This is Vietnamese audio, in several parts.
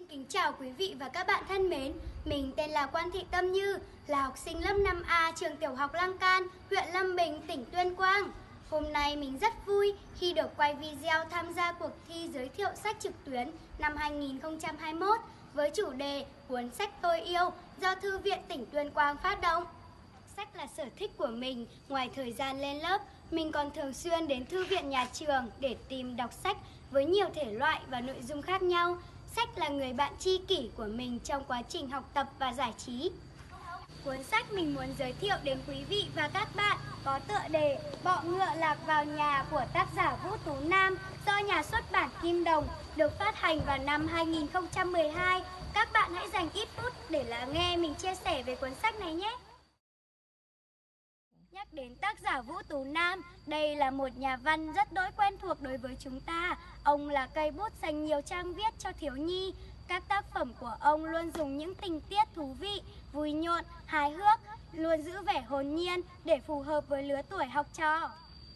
Kính chào quý vị và các bạn thân mến. Mình tên là Quan Thị Tâm Như, là học sinh lớp 5A trường tiểu học Lăng Can, huyện Lâm Bình, tỉnh Tuyên Quang. Hôm nay mình rất vui khi được quay video tham gia cuộc thi giới thiệu sách trực tuyến năm 2021 với chủ đề Cuốn sách tôi yêu do Thư viện tỉnh Tuyên Quang phát động. Sách là sở thích của mình. Ngoài thời gian lên lớp, mình còn thường xuyên đến thư viện nhà trường để tìm đọc sách với nhiều thể loại và nội dung khác nhau. Sách là người bạn tri kỷ của mình trong quá trình học tập và giải trí. Cuốn sách mình muốn giới thiệu đến quý vị và các bạn có tựa đề Bọ ngựa lạc vào nhà của tác giả Vũ Tú Nam do nhà xuất bản Kim Đồng, được phát hành vào năm 2012. Các bạn hãy dành ít phút để lắng nghe mình chia sẻ về cuốn sách này nhé. Nhắc đến tác giả Vũ Tú Nam, đây là một nhà văn rất đỗi quen thuộc đối với chúng ta. Ông là cây bút dành nhiều trang viết cho thiếu nhi. Các tác phẩm của ông luôn dùng những tình tiết thú vị, vui nhộn, hài hước, luôn giữ vẻ hồn nhiên để phù hợp với lứa tuổi học trò.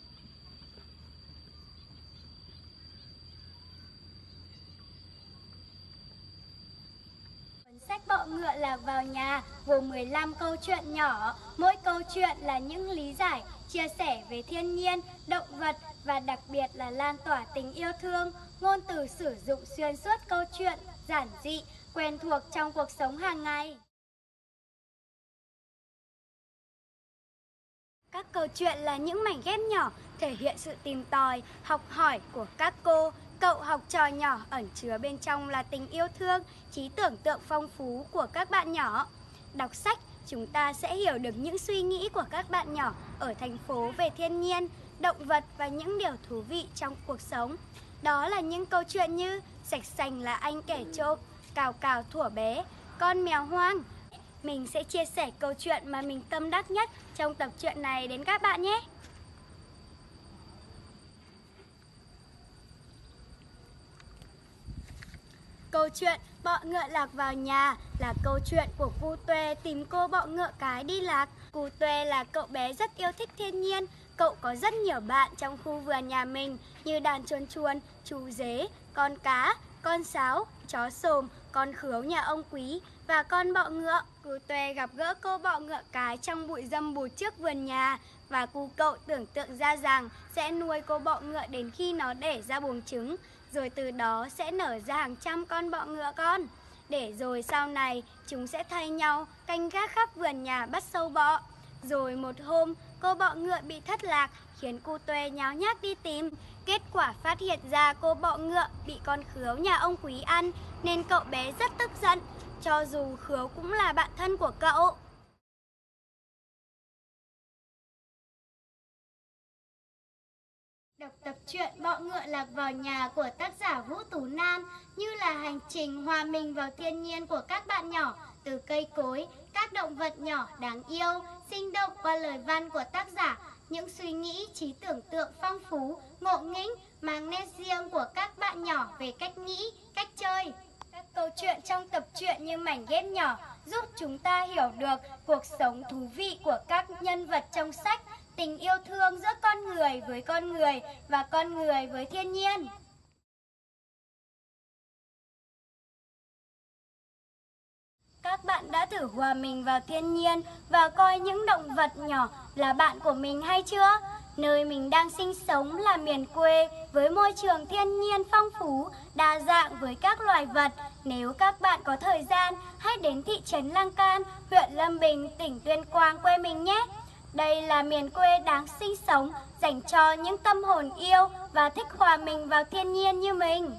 Sách Bọ ngựa lạc vào nhà gồm 15 câu chuyện nhỏ, mỗi câu chuyện là những lý giải, chia sẻ về thiên nhiên, động vật và đặc biệt là lan tỏa tình yêu thương. Ngôn từ sử dụng xuyên suốt câu chuyện, giản dị, quen thuộc trong cuộc sống hàng ngày. Các câu chuyện là những mảnh ghép nhỏ thể hiện sự tìm tòi, học hỏi của các cô, cậu học trò nhỏ, ẩn chứa bên trong là tình yêu thương, trí tưởng tượng phong phú của các bạn nhỏ. Đọc sách, chúng ta sẽ hiểu được những suy nghĩ của các bạn nhỏ ở thành phố về thiên nhiên, động vật và những điều thú vị trong cuộc sống. Đó là những câu chuyện như Sạch Sành là anh kẻ trộm, Cào Cào thuở bé, Con mèo hoang. Mình sẽ chia sẻ câu chuyện mà mình tâm đắc nhất trong tập truyện này đến các bạn nhé. Câu chuyện Bọ ngựa lạc vào nhà là câu chuyện của Cu Tuê tìm cô bọ ngựa cái đi lạc. Cu Tuê là cậu bé rất yêu thích thiên nhiên. Cậu có rất nhiều bạn trong khu vườn nhà mình như đàn chuồn chuồn, chú dế, con cá, con sáo, chó xồm, con khứu nhà ông Quý và con bọ ngựa. Cu Tuê gặp gỡ cô bọ ngựa cái trong bụi rậm bụt trước vườn nhà và cu cậu tưởng tượng ra rằng sẽ nuôi cô bọ ngựa đến khi nó đẻ ra buồng trứng, rồi từ đó sẽ nở ra hàng trăm con bọ ngựa con. Để rồi sau này chúng sẽ thay nhau canh gác khắp vườn nhà bắt sâu bọ. Rồi một hôm cô bọ ngựa bị thất lạc khiến Cu Tuê nháo nhác đi tìm. Kết quả phát hiện ra cô bọ ngựa bị con khứu nhà ông Quý ăn nên cậu bé rất tức giận, cho dù khứu cũng là bạn thân của cậu. Đọc tập truyện Bọ ngựa lạc vào nhà của tác giả Vũ Tú Nam như là hành trình hòa mình vào thiên nhiên của các bạn nhỏ, từ cây cối, các động vật nhỏ đáng yêu, sinh động qua lời văn của tác giả, những suy nghĩ, trí tưởng tượng phong phú, ngộ nghĩnh, mang nét riêng của các bạn nhỏ về cách nghĩ, cách chơi. Các câu chuyện trong tập truyện như mảnh ghép nhỏ giúp chúng ta hiểu được cuộc sống thú vị của các nhân vật trong sách, tình yêu thương giữa con người và con người với thiên nhiên. Các bạn đã thử hòa mình vào thiên nhiên và coi những động vật nhỏ là bạn của mình hay chưa? Nơi mình đang sinh sống là miền quê với môi trường thiên nhiên phong phú, đa dạng với các loài vật. Nếu các bạn có thời gian, hãy đến thị trấn Lăng Can, huyện Lâm Bình, tỉnh Tuyên Quang quê mình nhé. Đây là miền quê đáng sinh sống, dành cho những tâm hồn yêu và thích hòa mình vào thiên nhiên như mình.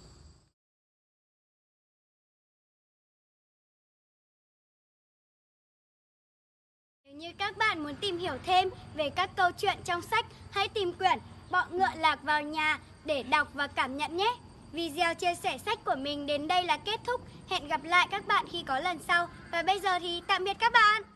Nếu như các bạn muốn tìm hiểu thêm về các câu chuyện trong sách, hãy tìm quyển Bọ ngựa lạc vào nhà để đọc và cảm nhận nhé. Video chia sẻ sách của mình đến đây là kết thúc. Hẹn gặp lại các bạn khi có lần sau. Và bây giờ thì tạm biệt các bạn.